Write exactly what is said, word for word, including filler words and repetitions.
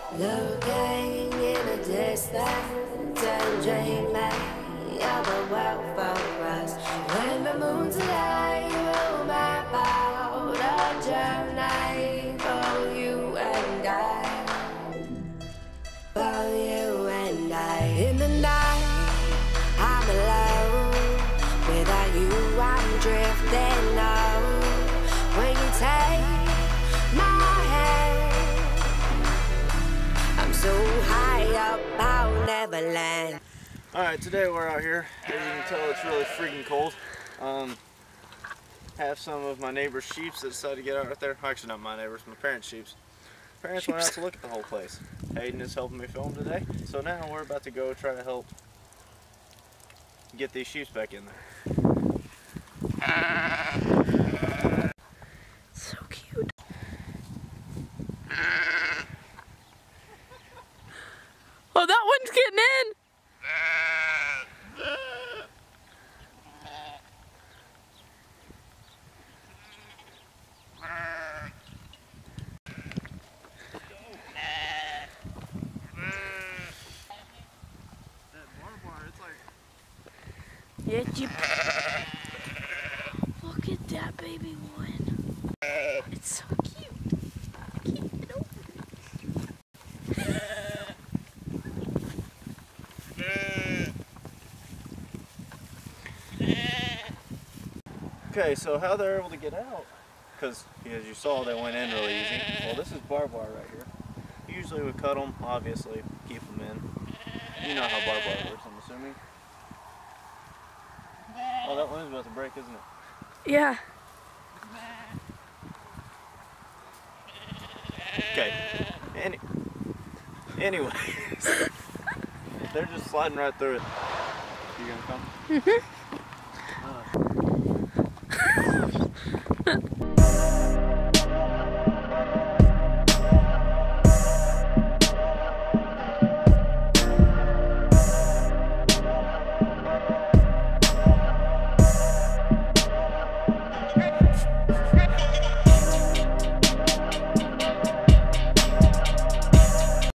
Looking in a distance and dreaming of a world for us. When the moon's light will map out a journey for you and I. For you and I. In the night, I'm alone. Without you, I'm drifting low. When you take my hand, I'm so high up, I'll never land. Alright, today we're out here. As you can tell, it's really freaking cold. Um, have some of my neighbor's sheep that decided to get out right there. Actually, not my neighbors, my parents' sheep. Parents went out to look at the whole place. Hayden is helping me film today, so now we're about to go try to help get these sheep back in there. So cute. Oh, that one's getting in. Yeah, you. Look at that baby one. It's so cute. Keep it open. Okay, so how they're able to get out, because as you saw, they went in really easy. Well, this is barbed wire right here. Usually we cut them, obviously, keep them in. You know how barbed wire works, I'm assuming. Oh, that one is about to break, isn't it? Yeah. Okay. Any anyways, they're just sliding right through it. You gonna come? Mm-hmm. Uh,